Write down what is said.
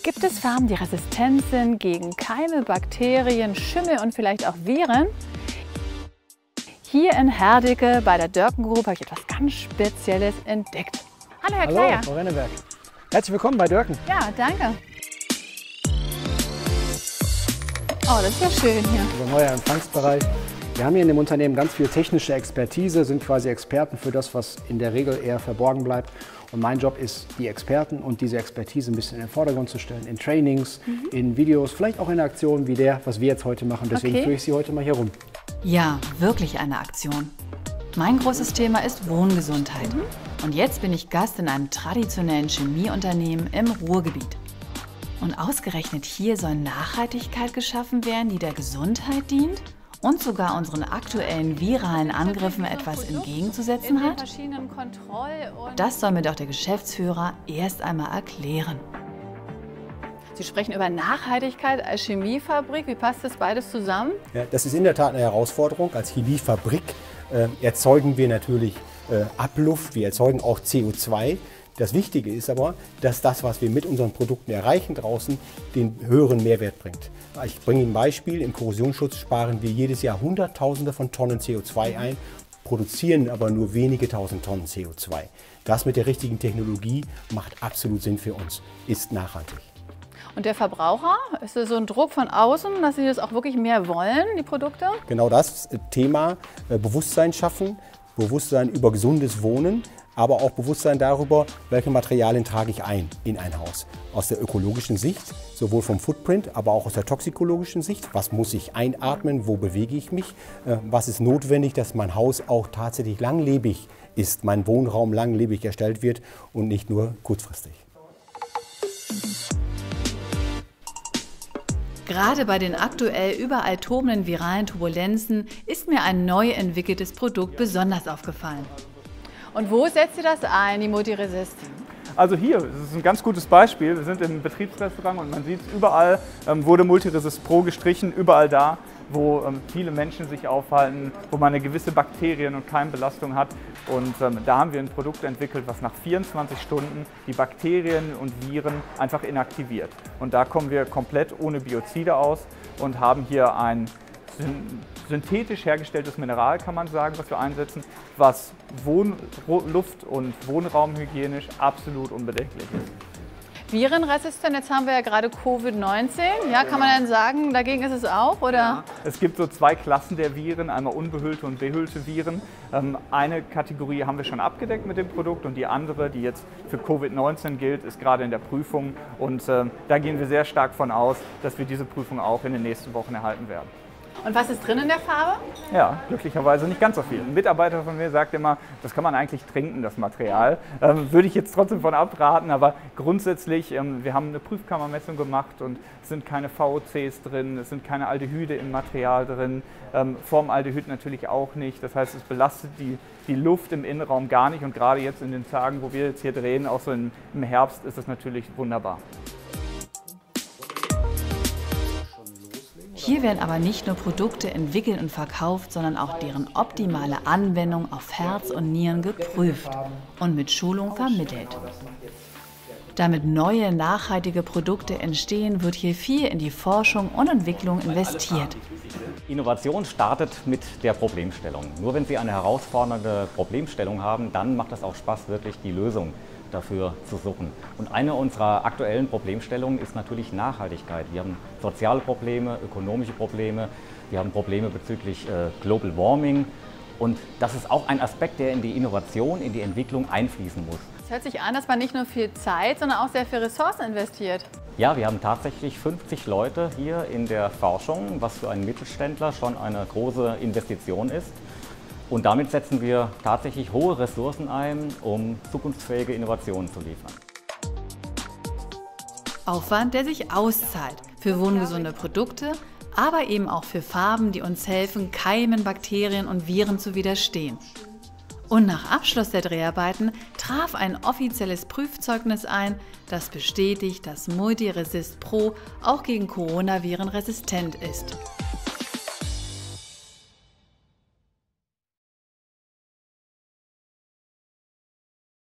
Gibt es Farben, die resistent sind gegen Keime, Bakterien, Schimmel und vielleicht auch Viren? Hier in Herdecke bei der Dörken Group habe ich etwas ganz Spezielles entdeckt. Hallo Herr Kleier. Hallo Frau Renneberg. Herzlich willkommen bei Dörken. Ja, danke. Oh, das ist ja schön hier. Unser neuer Empfangsbereich. Wir haben hier in dem Unternehmen ganz viel technische Expertise, sind quasi Experten für das, was in der Regel eher verborgen bleibt. Und mein Job ist, die Experten und diese Expertise ein bisschen in den Vordergrund zu stellen, in Trainings, in Videos, vielleicht auch in Aktionen wie der, was wir jetzt heute machen. Deswegen führe ich Sie heute mal hier rum. Ja, wirklich eine Aktion. Mein großes Thema ist Wohngesundheit. Und jetzt bin ich Gast in einem traditionellen Chemieunternehmen im Ruhrgebiet. Und ausgerechnet hier soll Nachhaltigkeit geschaffen werden, die der Gesundheit dient und sogar unseren aktuellen viralen Angriffen etwas entgegenzusetzen hat? Das soll mir doch der Geschäftsführer erst einmal erklären. Sie sprechen über Nachhaltigkeit als Chemiefabrik. Wie passt das beides zusammen? Ja, das ist in der Tat eine Herausforderung. Als Chemiefabrik erzeugen wir natürlich Abluft, wir erzeugen auch CO2. Das Wichtige ist aber, dass das, was wir mit unseren Produkten erreichen draußen, den höheren Mehrwert bringt. Ich bringe Ihnen ein Beispiel. Im Korrosionsschutz sparen wir jedes Jahr Hunderttausende von Tonnen CO2 ein, produzieren aber nur wenige tausend Tonnen CO2. Das mit der richtigen Technologie macht absolut Sinn für uns, ist nachhaltig. Und der Verbraucher, ist das so ein Druck von außen, dass sie das auch wirklich mehr wollen, die Produkte? Genau das Thema Bewusstsein schaffen, Bewusstsein über gesundes Wohnen, aber auch Bewusstsein darüber, welche Materialien trage ich ein in ein Haus. Aus der ökologischen Sicht, sowohl vom Footprint, aber auch aus der toxikologischen Sicht. Was muss ich einatmen, wo bewege ich mich, was ist notwendig, dass mein Haus auch tatsächlich langlebig ist, mein Wohnraum langlebig erstellt wird und nicht nur kurzfristig. Gerade bei den aktuell überall tobenden viralen Turbulenzen ist mir ein neu entwickeltes Produkt besonders aufgefallen. Und wo setzt ihr das ein, die Multiresist? Also hier, das ist ein ganz gutes Beispiel. Wir sind im Betriebsrestaurant und man sieht, überall wurde Multiresist Pro gestrichen, überall da, wo viele Menschen sich aufhalten, wo man eine gewisse Bakterien- und Keimbelastung hat. Und da haben wir ein Produkt entwickelt, was nach 24 Stunden die Bakterien und Viren einfach inaktiviert. Und da kommen wir komplett ohne Biozide aus und haben hier ein synthetisch hergestelltes Mineral, kann man sagen, was wir einsetzen, was Luft- und Wohnraumhygienisch absolut unbedenklich ist. Virenresistent, jetzt haben wir ja gerade Covid-19. Ja, kann man denn sagen, dagegen ist es auch, oder? Ja. Es gibt so zwei Klassen der Viren, einmal unbehüllte und behüllte Viren. Eine Kategorie haben wir schon abgedeckt mit dem Produkt und die andere, die jetzt für Covid-19 gilt, ist gerade in der Prüfung. Und da gehen wir sehr stark von aus, dass wir diese Prüfung auch in den nächsten Wochen erhalten werden. Und was ist drin in der Farbe? Ja, glücklicherweise nicht ganz so viel. Ein Mitarbeiter von mir sagt immer, das kann man eigentlich trinken, das Material. Würde ich jetzt trotzdem von abraten, aber grundsätzlich, wir haben eine Prüfkammermessung gemacht und es sind keine VOCs drin, es sind keine Aldehyde im Material drin, Formaldehyd natürlich auch nicht. Das heißt, es belastet die Luft im Innenraum gar nicht und gerade jetzt in den Tagen, wo wir jetzt hier drehen, auch so im Herbst, ist es natürlich wunderbar. Hier werden aber nicht nur Produkte entwickelt und verkauft, sondern auch deren optimale Anwendung auf Herz und Nieren geprüft und mit Schulung vermittelt. Damit neue, nachhaltige Produkte entstehen, wird hier viel in die Forschung und Entwicklung investiert. Innovation startet mit der Problemstellung. Nur wenn Sie eine herausfordernde Problemstellung haben, dann macht es auch Spaß, wirklich die Lösung dafür zu suchen. Und eine unserer aktuellen Problemstellungen ist natürlich Nachhaltigkeit. Wir haben soziale Probleme, ökonomische Probleme, wir haben Probleme bezüglich Global Warming und das ist auch ein Aspekt, der in die Innovation, in die Entwicklung einfließen muss. Es hört sich an, dass man nicht nur viel Zeit, sondern auch sehr viel Ressourcen investiert. Ja, wir haben tatsächlich 50 Leute hier in der Forschung, was für einen Mittelständler schon eine große Investition ist. Und damit setzen wir tatsächlich hohe Ressourcen ein, um zukunftsfähige Innovationen zu liefern. Aufwand, der sich auszahlt für wohngesunde Produkte, aber eben auch für Farben, die uns helfen, Keimen, Bakterien und Viren zu widerstehen. Und nach Abschluss der Dreharbeiten traf ein offizielles Prüfzeugnis ein, das bestätigt, dass Multiresist Pro auch gegen Coronaviren resistent ist.